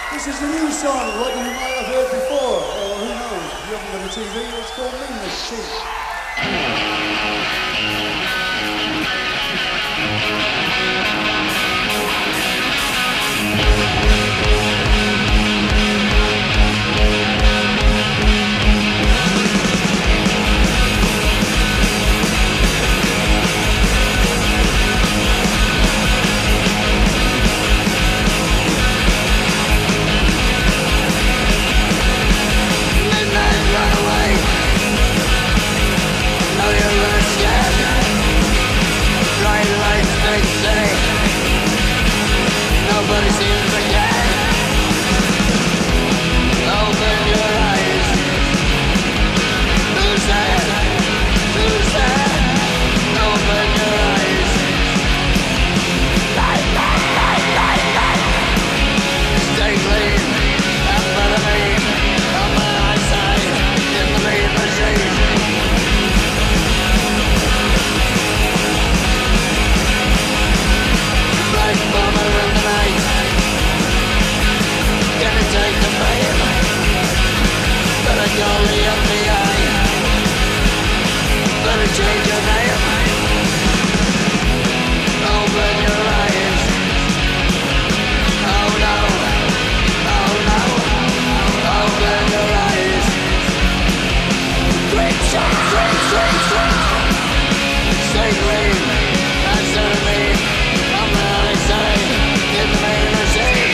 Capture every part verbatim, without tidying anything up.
This is a new song, what you might have heard before, or who knows, if you haven't got a T V, it's called Meanness Cheap. Nobody seems to care. Open your eyes. Who's there? Who's there? Open your eyes. Light, light, light, light, light. Stay clean. Amphetamine on my eyesight in the mean machine. Black bomber in the night. Gonna take the fame. Better call the F B I. Better change your name. Open your eyes. Oh no. Oh no. Open your eyes. Quick shot. Quick, quick, quick. Stay clean. Answer me. On the other side. In the main machine.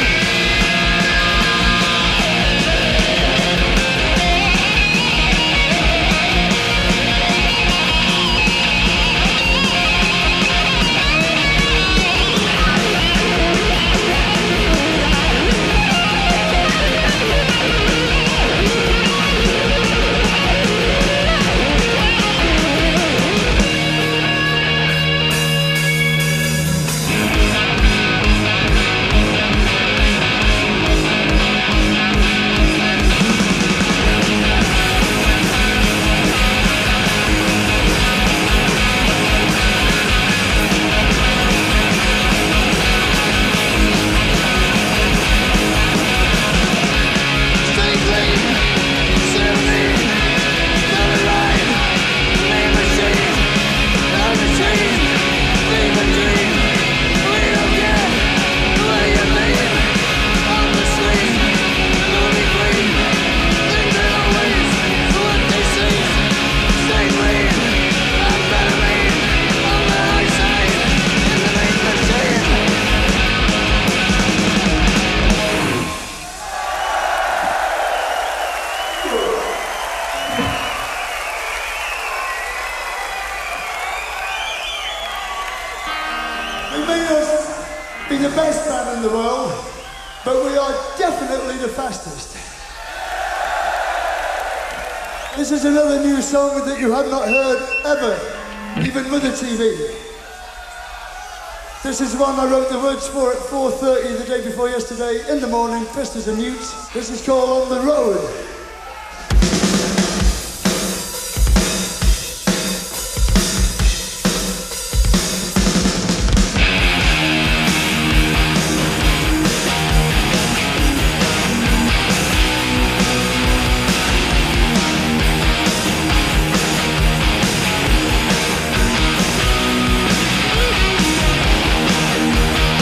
We may not be the best band in the world, but we are definitely the fastest. This is another new song that you have not heard ever, even with a T V. This is one I wrote the words for at four thirty the day before yesterday in the morning, pissed as a mute. This is called On the Road.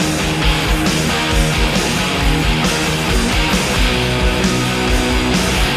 We'll be right back.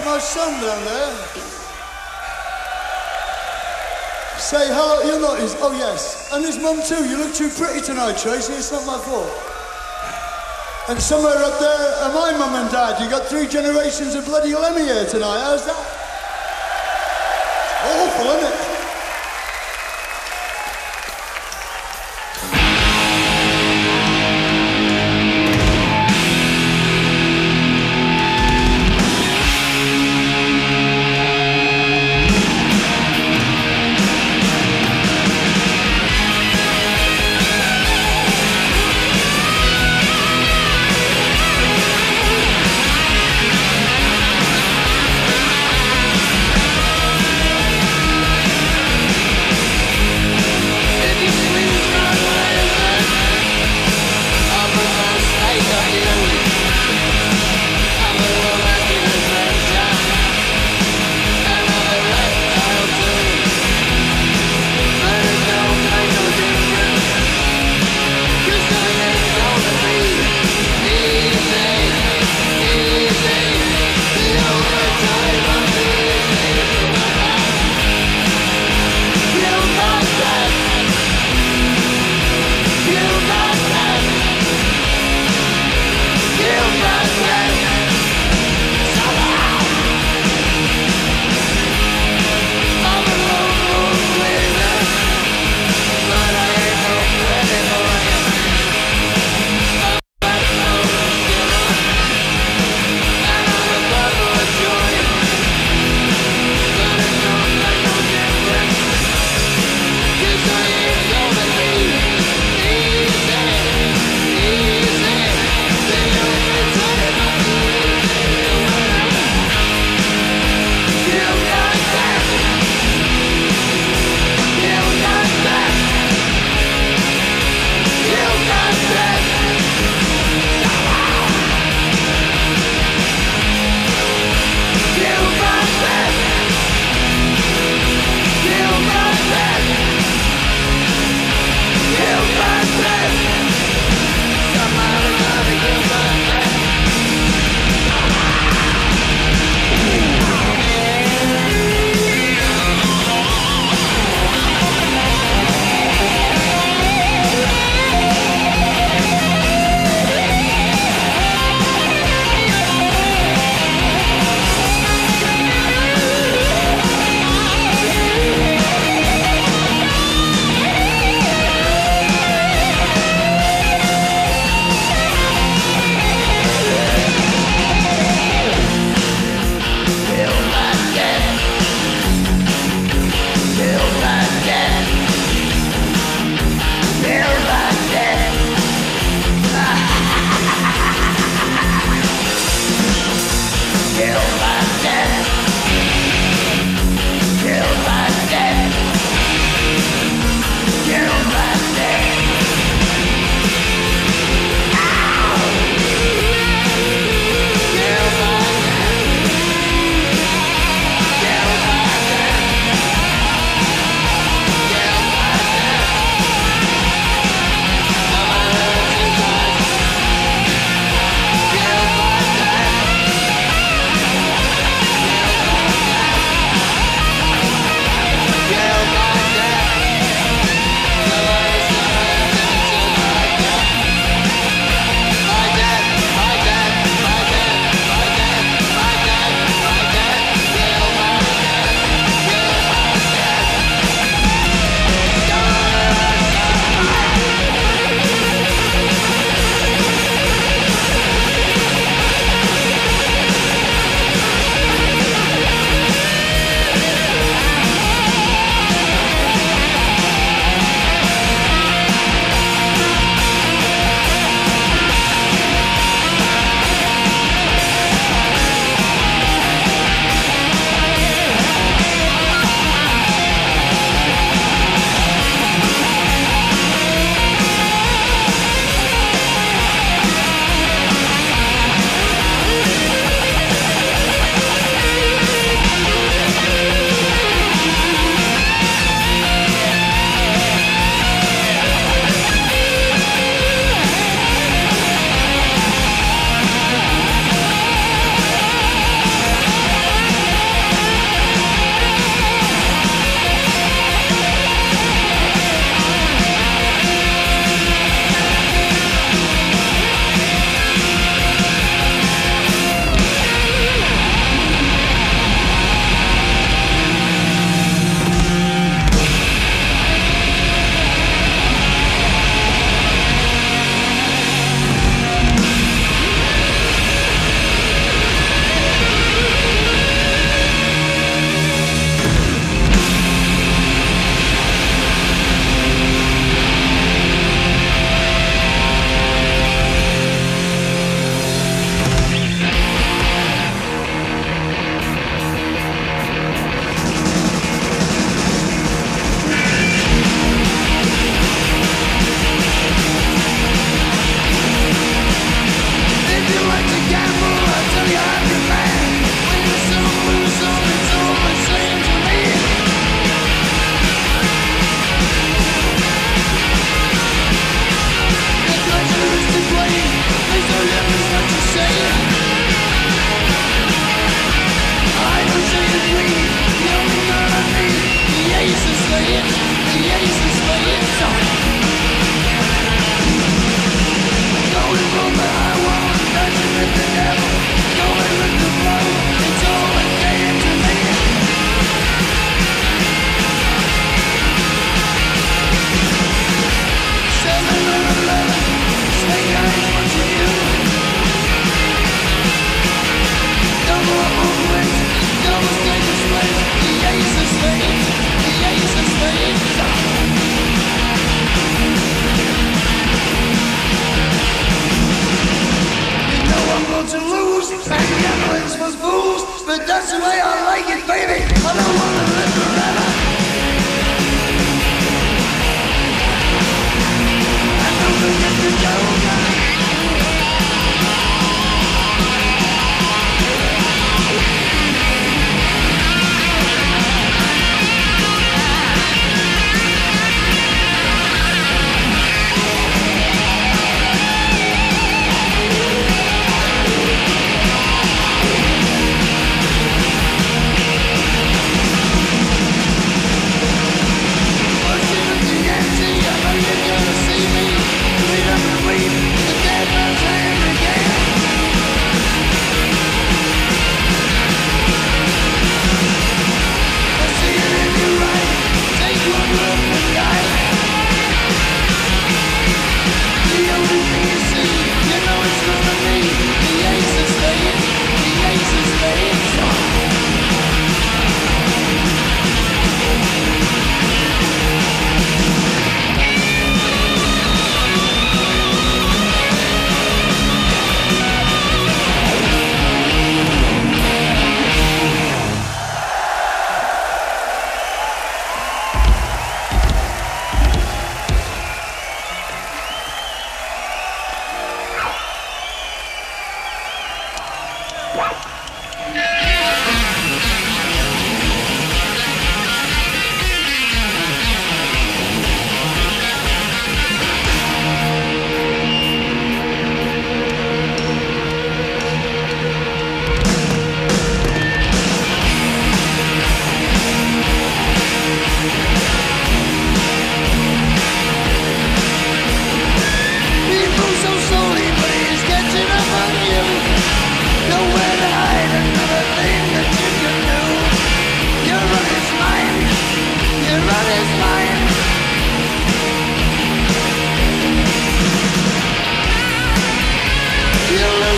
my son down there. Say hello, you're not his, oh yes. And his mum too, you look too pretty tonight, Tracy, it's not my fault. And somewhere up there are my mum and dad. You got three generations of bloody Lemmy here tonight, how's that? Awful, isn't it?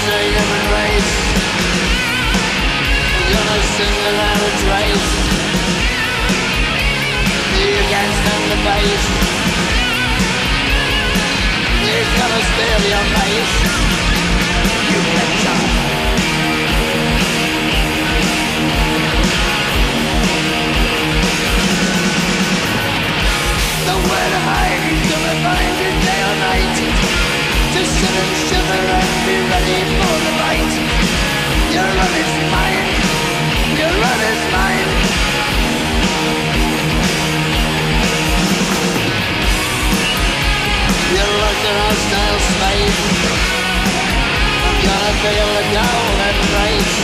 a human race. We're gonna sing without a trace. You can't stand the bass. He's gonna steal your face. You betcha. Nowhere to hide, he's gonna find you day or night. To sit and shiver and be ready for the fight. Your run is mine, your run is mine. You're like an hostile slave. I'm gonna feel the cold and rage.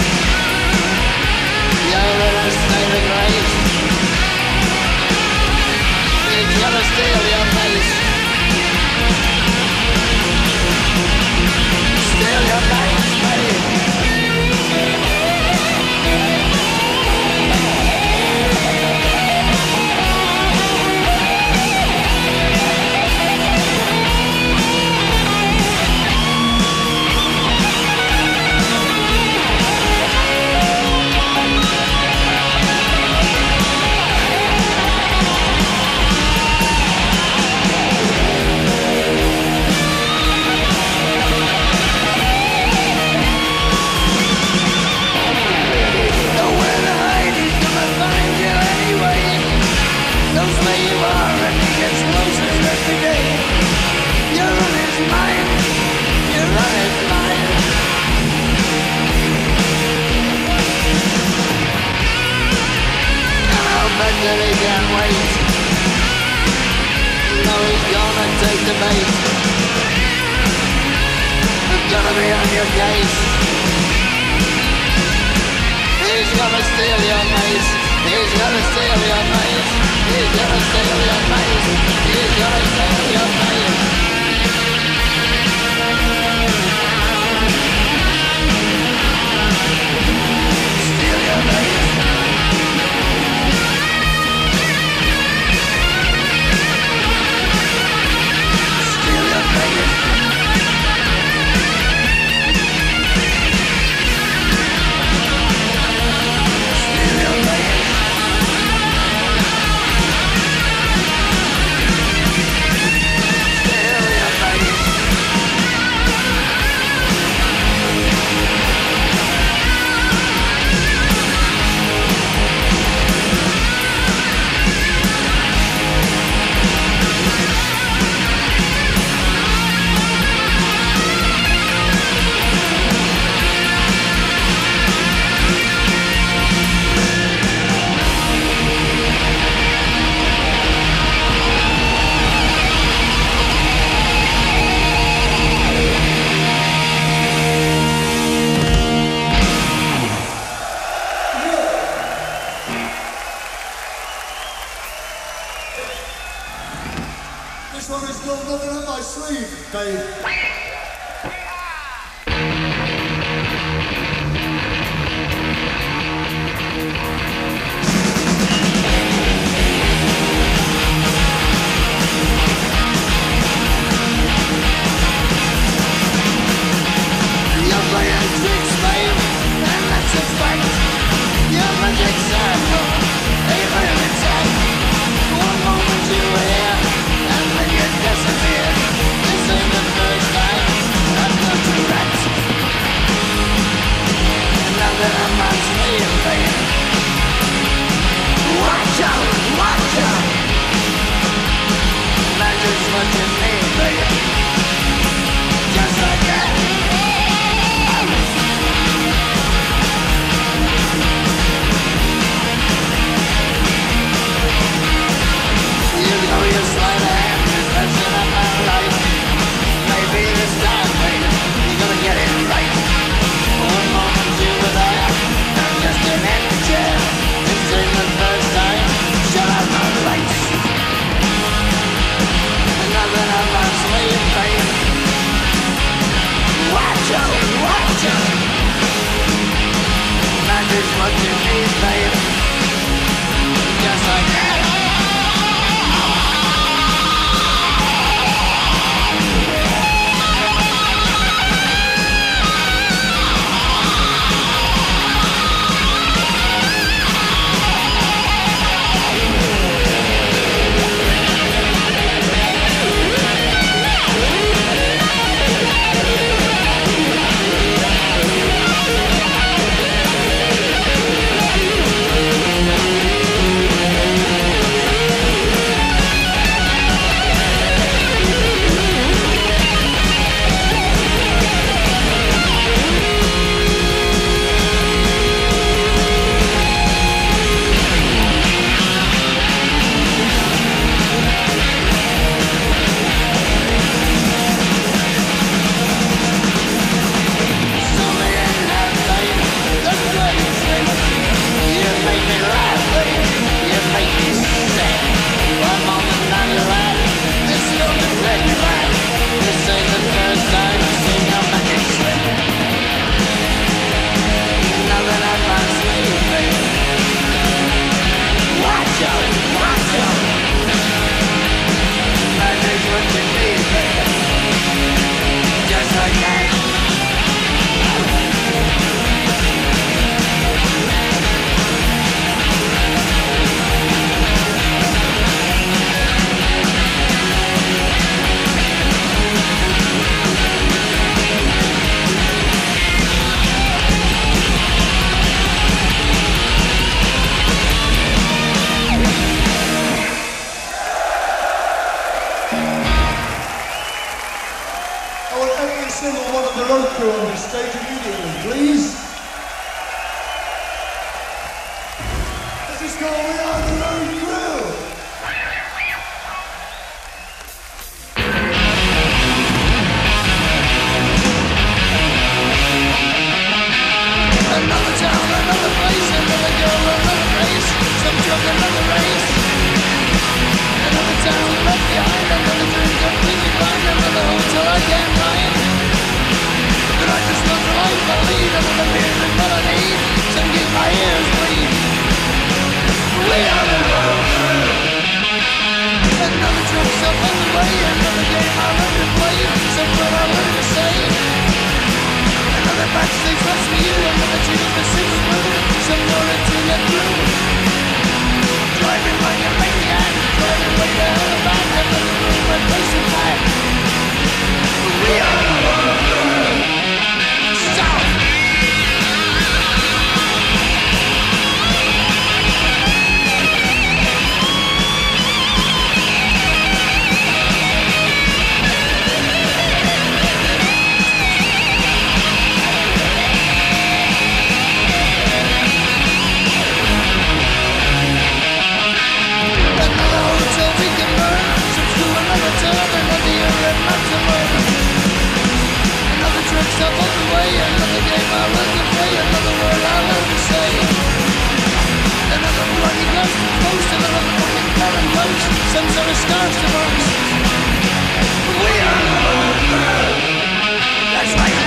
You're in a state of grace. He's gonna steal your face. Steal your face, babe. That he can't wait. No, he's gonna take the bait. It's gonna be on your case. He's gonna steal your face. He's gonna steal your face. He's gonna steal your face. He's gonna steal your face. Steal your face. Yeah. single one of the road crew on this stage immediately, please. This is called We Are the Road Crew. Another town, another place, another girl, another race, some drug, another race. Another town left behind, another dream completely blind, another hotel I can't find. But I just want the life I lead, another music that I need, some keep my ears bleed. We are the road crew. Another truck stop on the way, another game I learned to play, some word I learned to say. Another backstage rush for you, another change for six through, some more until you're through. Driving like a maniac, driving way to hell and back, another room and racing back. We are the road crew. Stop! Another trip stop on the way, another game I learned to play, another word I learned to say. Another bloody ghost to post, another fucking foreign post, some sort of scars to boast. We are the road crew. That's right.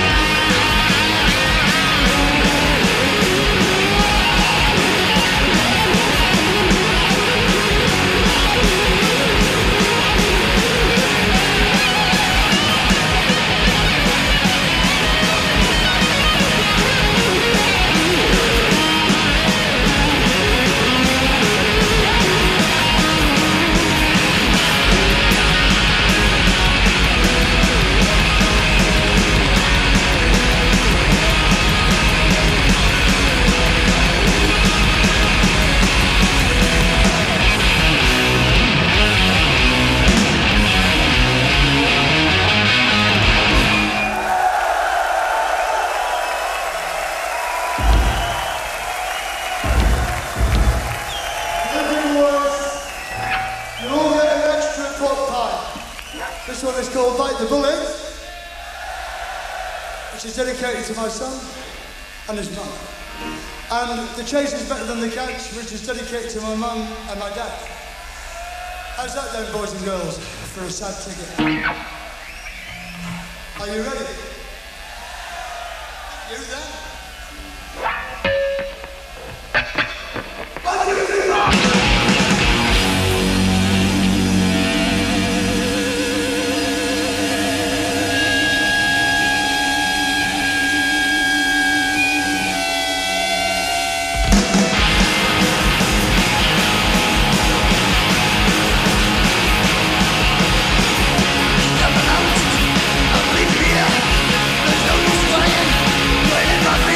This one is called Bite the Bullet, which is dedicated to my son and his mum. And The Chase is Better Than the Catch, which is dedicated to my mum and my dad. How's that then, boys and girls, for a sad ticket? Are you ready? You then? One, two, three, four! There's no use trying, waiting for me.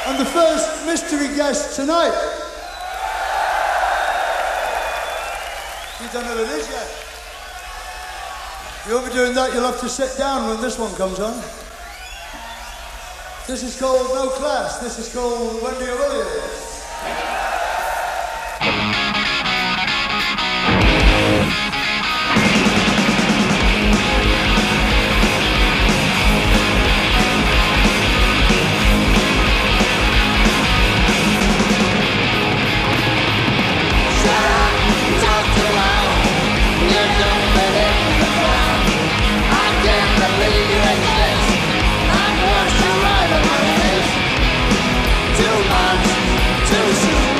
And the first mystery guest tonight. You don't know who it is yet. If you're doing that, you'll have to sit down when this one comes on. This is called No Class. This is called Wendy Williams. Too soon.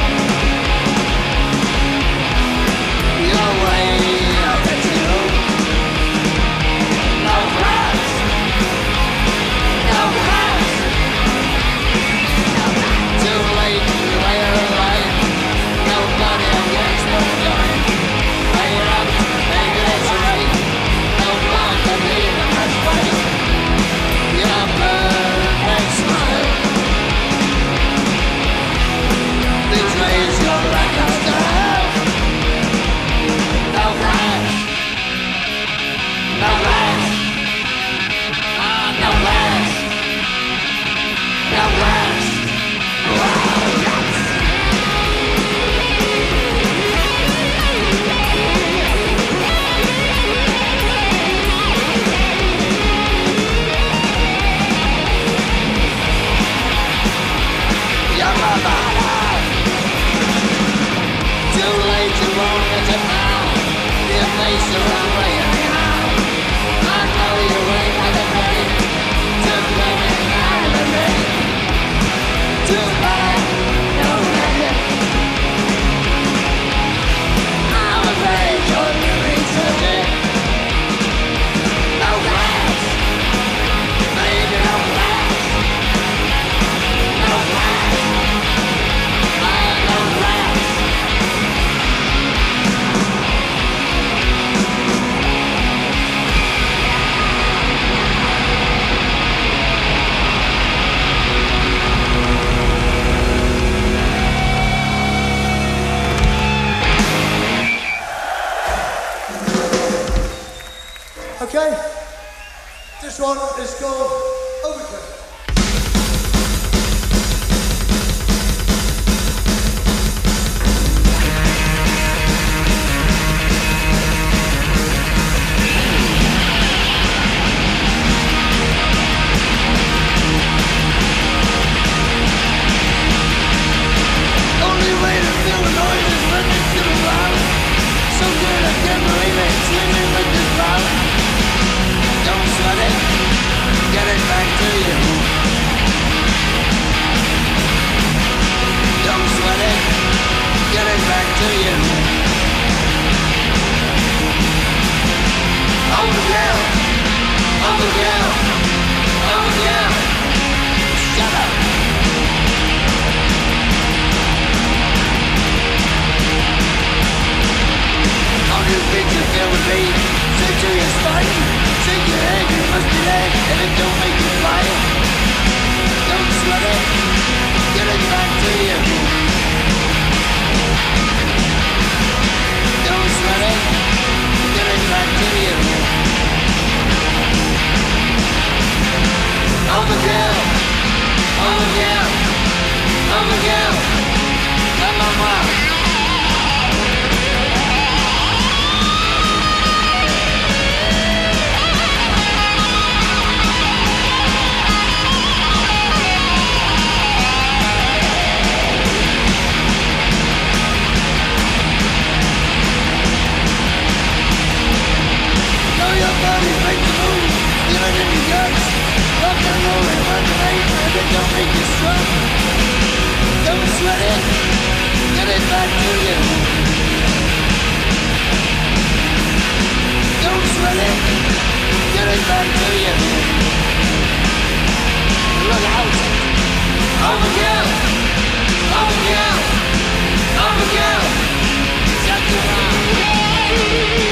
Okay? This one is called Overkill. Only way to feel the noise is when it's to the ground. So good I can't believe it, swimming with this violence. Don't sweat it, get it back to you. Don't sweat it, get it back to you. Overkill, overkill, overkill. Shut up. All you things you feel with me, say to your spine, shake your head, you must be dead, and it don't make you fly. Don't sweat it, get it back to you. Don't sweat it, get it back to you. Overkill, overkill, overkill, come on, come on. Your body makes a move, feel it in your guts. Rock and roll and run the night, and it don't make you strong. Don't sweat it, get it back to you. Don't sweat it, get it back to you. Look out, overkill, overkill, overkill. Shut your mouth.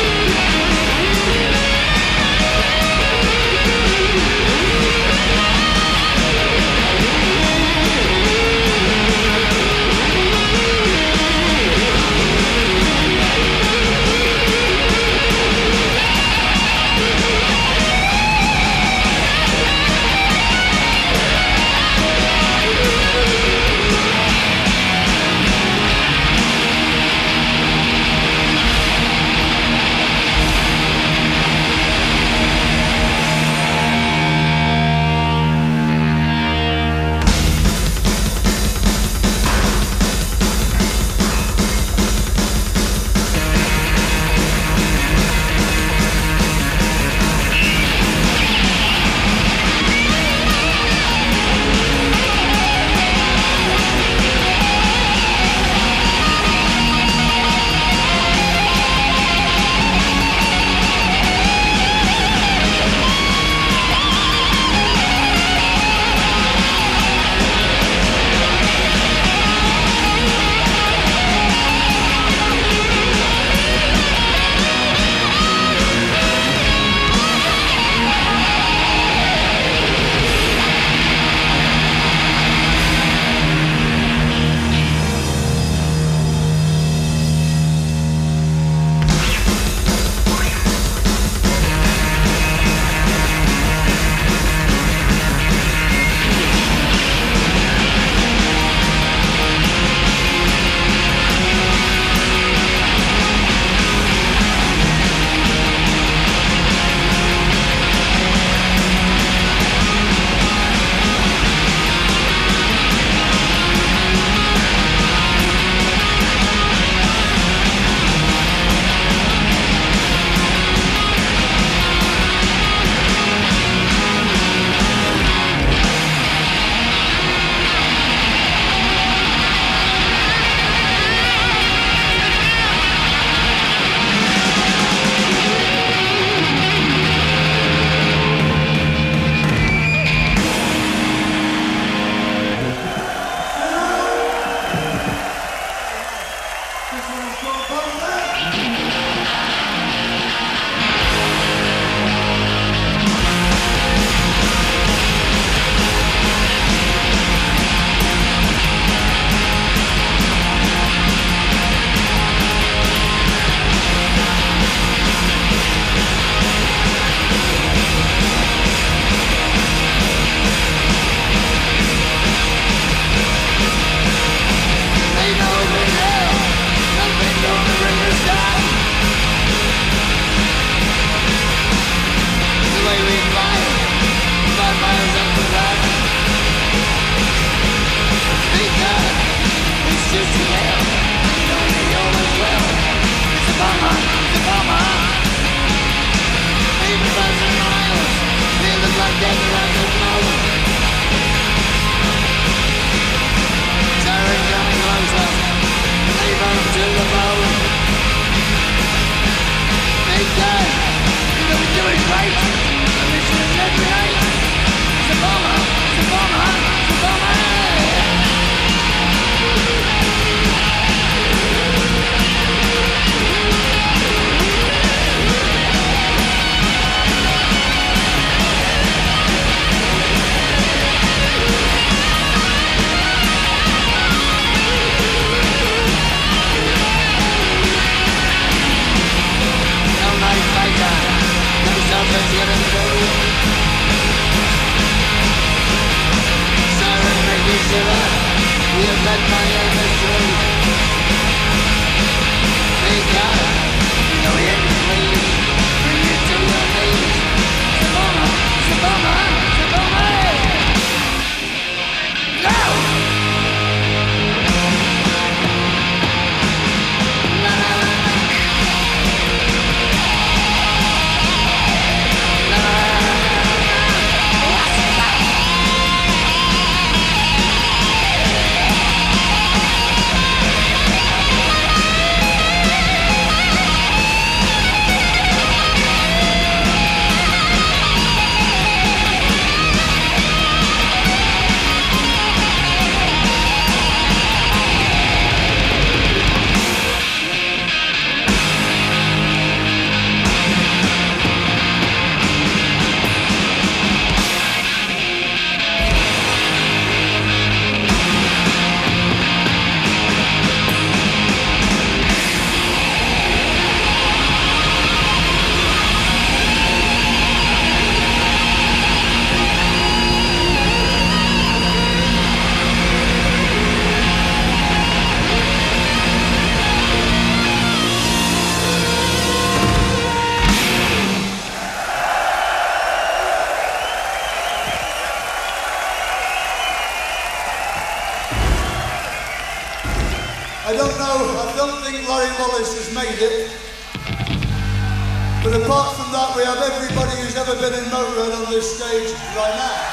I don't know, I don't think Larry Wallace has made it. But apart from that, we have everybody who's ever been in Motorhead on this stage right now.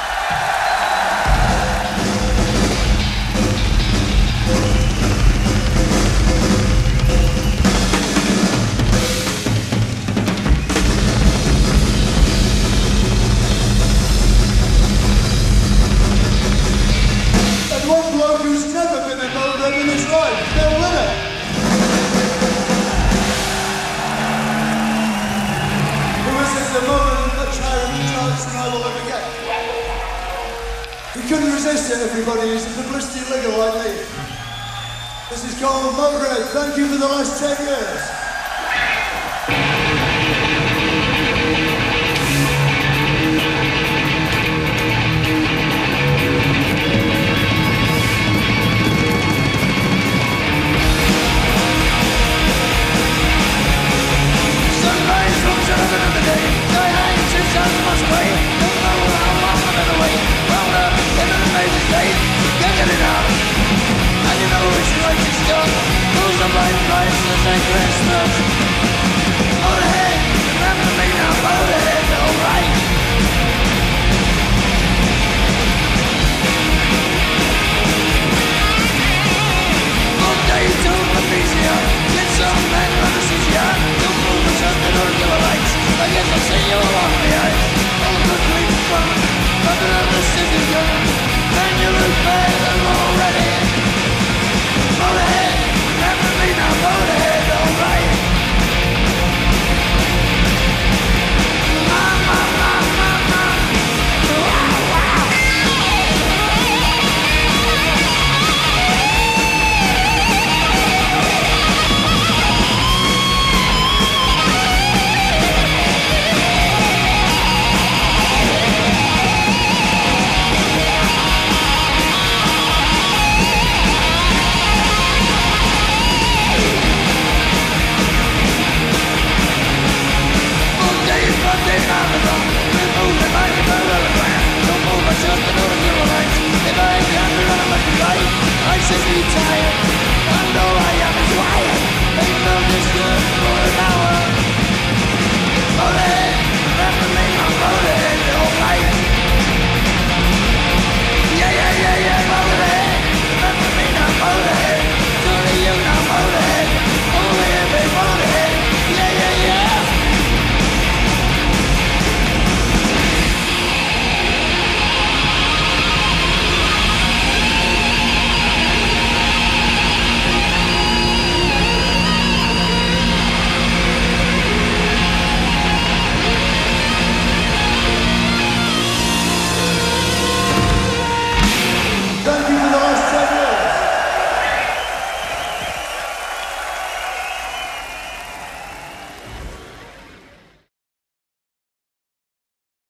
And one bloke who's never been in Motorhead in his life, Bill Winner. At the moment, much higher in the charts than I will ever get. He couldn't resist it, everybody. He's a publicity ligger like me. This is called Motorhead. Thank you for the last ten years. And you look better.